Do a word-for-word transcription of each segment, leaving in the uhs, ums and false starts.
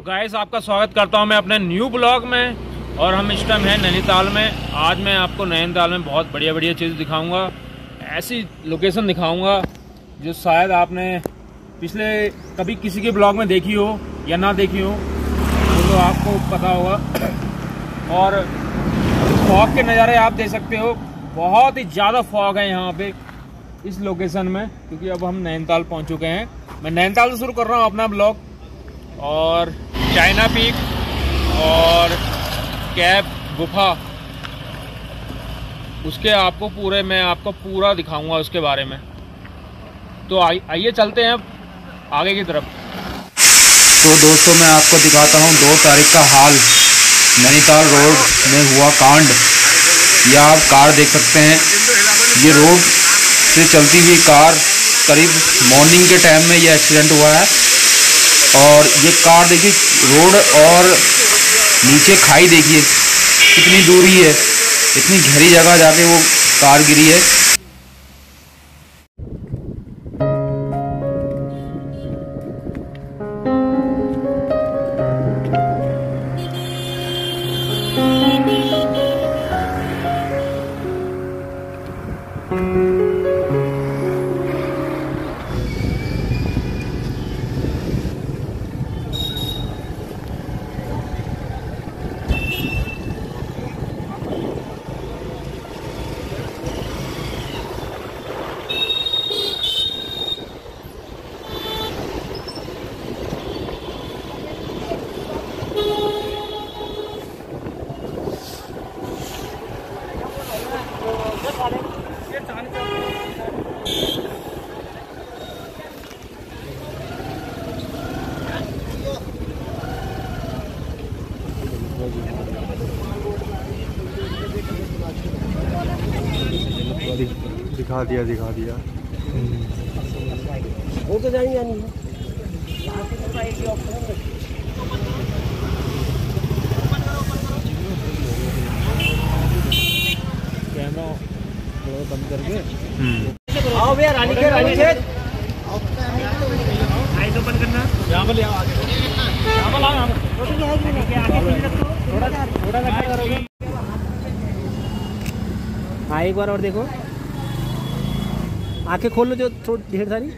Guys आपका स्वागत करता हूं मैं अपने न्यू ब्लॉग में। और हम इस टाइम हैं नैनीताल में। आज मैं आपको नैनीताल में बहुत बढ़िया बढ़िया चीज़ दिखाऊंगा। ऐसी लोकेशन दिखाऊंगा जो शायद आपने पिछले कभी किसी के ब्लॉग में देखी हो या ना देखी हो, तो, तो आपको पता होगा। और फॉग के नज़ारे आप देख सकते हो, बहुत ही ज़्यादा फॉग है यहाँ पे इस लोकेशन में, क्योंकि अब हम नैनीताल पहुँच चुके हैं। मैं नैनीताल से शुरू कर रहा हूँ अपना ब्लॉग। और चाइना पीक और कैप गुफा, उसके आपको पूरे मैं आपको पूरा दिखाऊंगा उसके बारे में। तो आइए चलते हैं अब आगे की तरफ। तो दोस्तों मैं आपको दिखाता हूँ दो तारीख का हाल, नैनीताल रोड में हुआ कांड। यह आप कार देख सकते हैं, ये रोड से चलती हुई कार करीब मॉर्निंग के टाइम में ये एक्सीडेंट हुआ है। और ये कार देखिए, रोड और नीचे खाई देखिए कितनी दूरी है, इतनी गहरी जगह जाके वो कार गिरी है। दिखा दिया दिखा दिया वो तो जाएंगे नहीं। कैमरा बंद करके आओ भैया, रानी के रानी खेत आई तो बंद करना। यहाँ पर आगे यहाँ पर यहाँ थोड़ा थोड़ा करोगे। हाँ एक बार और देखो, आंखें खोल लो जो थोड़ी ढेर सारी।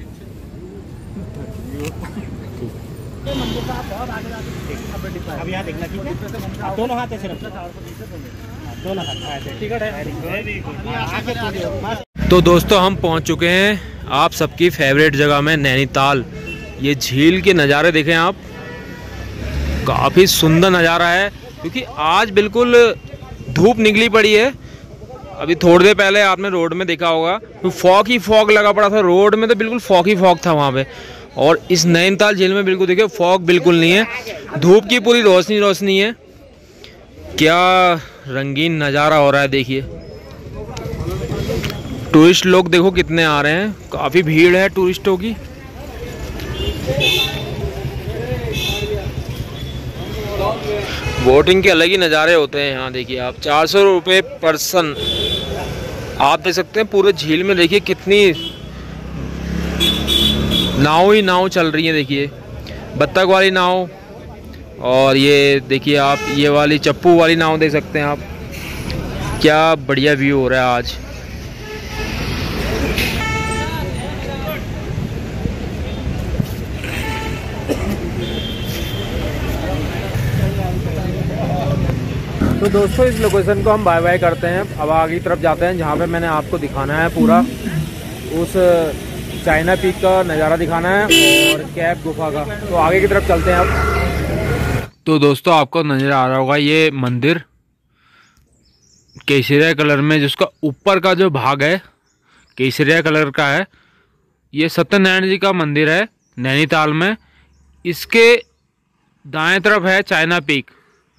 अब यहाँ देखना, ठीक है? दोनों हाथ ऐसे रखो, दोनों हाथ ठीक है। तो दोस्तों हम पहुंच चुके हैं आप सबकी फेवरेट जगह में, नैनीताल। ये झील के नज़ारे देखें आप, काफ़ी सुंदर नज़ारा है, क्योंकि आज बिल्कुल धूप निकली पड़ी है। अभी थोड़ी देर पहले आपने रोड में देखा होगा तो फॉग ही फॉग लगा पड़ा था रोड में, तो बिल्कुल फॉग ही फॉग था वहाँ पे। और इस नैनीताल झील में बिल्कुल देखिए फॉग बिल्कुल नहीं है, धूप की पूरी रोशनी रोशनी है। क्या रंगीन नज़ारा हो रहा है देखिए। टूरिस्ट लोग देखो कितने आ रहे हैं, काफ़ी भीड़ है टूरिस्टों की। बोटिंग के अलग ही नज़ारे होते हैं यहाँ देखिए आप। चार सौ रुपये पर्सन आप देख सकते हैं। पूरे झील में देखिए कितनी नाव ही नाव चल रही है, देखिए बत्तख वाली नाव, और ये देखिए आप ये वाली चप्पू वाली नाव देख सकते हैं आप। क्या बढ़िया व्यू हो रहा है आज। तो दोस्तों इस लोकेशन को हम बाय बाय करते हैं, अब आगे की तरफ जाते हैं जहाँ पे मैंने आपको दिखाना है पूरा उस चाइना पीक का नज़ारा दिखाना है और कैप गुफा का। तो आगे की तरफ चलते हैं अब। तो दोस्तों आपको नज़र आ रहा होगा ये मंदिर केसरिया कलर में, जिसका ऊपर का जो भाग है केसरिया कलर का है। ये सत्यनारायण जी का मंदिर है नैनीताल में। इसके दाएं तरफ है चाइना पीक।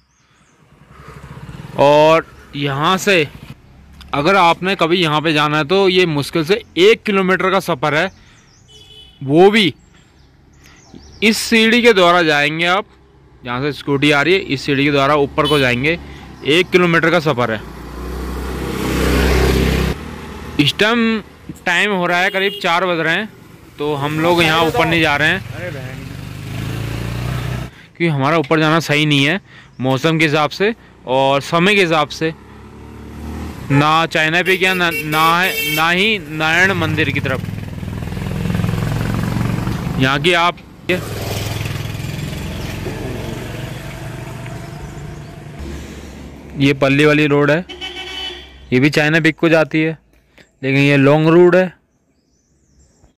और यहाँ से अगर आपने कभी यहाँ पे जाना है तो ये मुश्किल से एक किलोमीटर का सफ़र है, वो भी इस सीढ़ी के द्वारा जाएंगे आप। जहाँ से स्कूटी आ रही है इस सीढ़ी के द्वारा ऊपर को जाएंगे, एक किलोमीटर का सफ़र है। इस टाइम टाइम हो रहा है करीब चार बज रहे हैं, तो हम लोग यहाँ ऊपर नहीं जा रहे हैं क्योंकि हमारा ऊपर जाना सही नहीं है मौसम के हिसाब से और समय के हिसाब से। ना चाइना पीक या ना ना, है, ना ही नारायण मंदिर की तरफ। यहाँ की आप ये पल्ली वाली रोड है, ये भी चाइना पीक को जाती है, लेकिन ये लॉन्ग रूट है।